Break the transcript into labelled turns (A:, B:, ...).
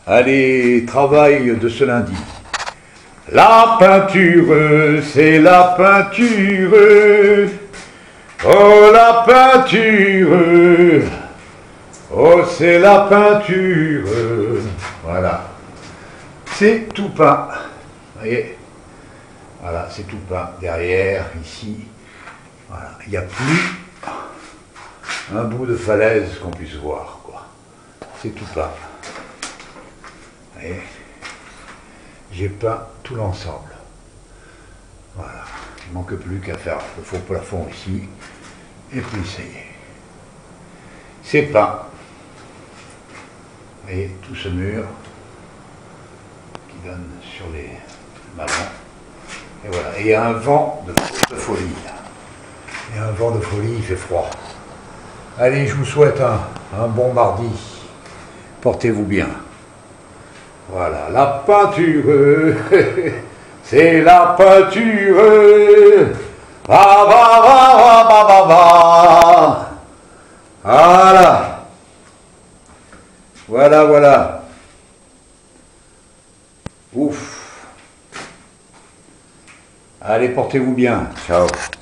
A: Allez, travail de ce lundi. La peinture, c'est la peinture. Oh, la peinture. Oh, c'est la peinture. Voilà. C'est tout peint. Vous voyez? Voilà, c'est tout peint. Derrière, ici. Voilà. Il n'y a plus un bout de falaise qu'on puisse voir, quoi. C'est tout peint. Vous voyez? J'ai peint tout l'ensemble. Voilà. Il ne manque plus qu'à faire le faux plafond ici. Et puis ça y est. C'est peint. Vous voyez, tout ce mur qui donne sur les ballons. Et voilà. Et il y a un vent de folie. Il y a un vent de folie, il fait froid. Allez, je vous souhaite un bon mardi. Portez-vous bien. Voilà, la peinture, c'est la peinture. Va, va, va, va, va, va, va. Voilà. Voilà, voilà. Ouf. Allez, portez-vous bien. Ciao.